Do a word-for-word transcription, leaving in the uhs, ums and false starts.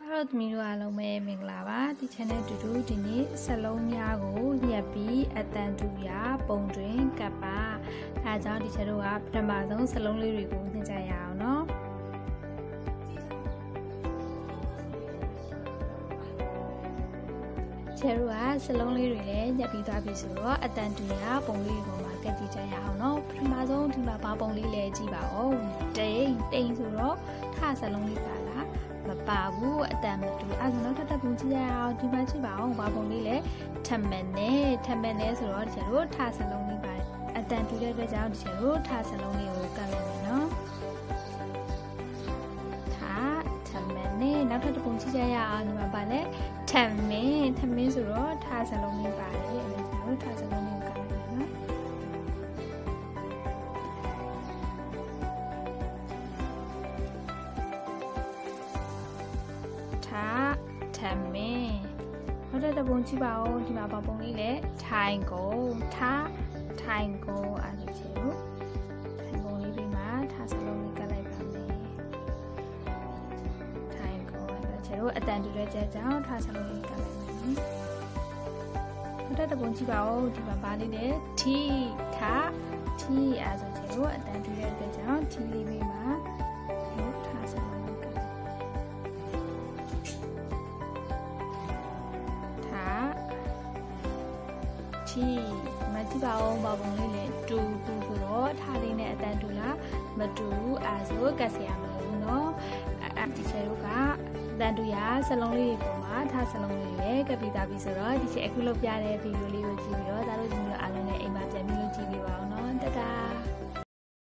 တော့သမီးတို့အားလုံးပဲမင်္ဂလာပါဒီ channel တူတူဒီနေ့စလုံးများကိုညက်ပြီးအတန်တူရာပုံတွင်ကပ်ပါအဲဒါကြောင့်ဒီ channel ကပထမဆုံးစလုံးလေးတွေကိုသင်ကြရအောင်နော်ချဲတို့ကစလုံးလေးတွေလည်းညက်ပြီးသွားပြီဆိုတော့အတန်တူရာပုံလေးတွေကိုမှကပ်ကြည့်ကြရအောင်နော်ပထမဆုံးဒီမှာဘာပုံလေးလဲကြည့်ပါဦးတိန်တိန်ဆိုတော့ထစလုံးလေးပါလားမပါဘူးအတန်မတူအဲ့ဒါနောက်ထပ်တစ်ပုံကြည့်ရအောင်ဒီမှာကြည့်ပါအောင်ဘာပုံလေးလဲထမန်နဲ့ထမန်နဲ့ဆိုတော့ဒီချေတို့ထစလုံးလေးပါအတန်တူတဲ့အတွက်ကြောင့်ဒီချေတို့ထစလုံးလေးကိုကပ်လိုက်မယ်နော်ထထမန်နဲ့နောက်ထပ်တစ်ပုံကြည့်ရအောင်ဒီမှာပါလဲထမင်းထမင်းဆိုတော့ထစလုံးလေးပါတယ်အဲ့ဒါချေတို့ထစလုံးလေးကိုကပ်လိုက်မယ်နော်ထမင်းဟုတ်တဲ့ပုံကြည့်ပါဦးဒီမှာဘာပုံလေးလဲထိုင်ကုန်ထားထိုင်ကုန်အဲ့ဒီချေလို့ထိုင်ကုန်လေးပြီးမှထားစလုံးလေးကပ်လိုက်ပါမယ်ထိုင်ကုန်အဲ့ဒါချေလို့အတန်တူတဲ့ချက်ကြောင့်ထားစလုံးလေးကပ်လိုက်မယ်ဟုတ်တဲ့ပုံကြည့်ပါဦးဒီမှာဘာလေးလဲထီထားထီအဲ့ဒါချေလို့အတန်တူတဲ့အတွက်ကြောင့်ထီလေးပြီးမှဟုတ်ထားစလုံးချီမကြည့်ပါဦးဘာပုံလေးလဲတူတူဆိုတော့ထားလေးနဲ့အတန်တူလားမတူအဲဆိုကတ်စရာမလိုဘူးเนาะအဲဒီချေတို့ကတန်တူရစလုံးလေးတွေပေါ်မှာထားစလုံးလေးလေကပ်ပြီးသားပြီဆိုတော့ဒီချေအခုလုပ်ပြတဲ့ဗီဒီယိုလေးကိုကြည့်ပြီးတော့ဒါတို့ဒီ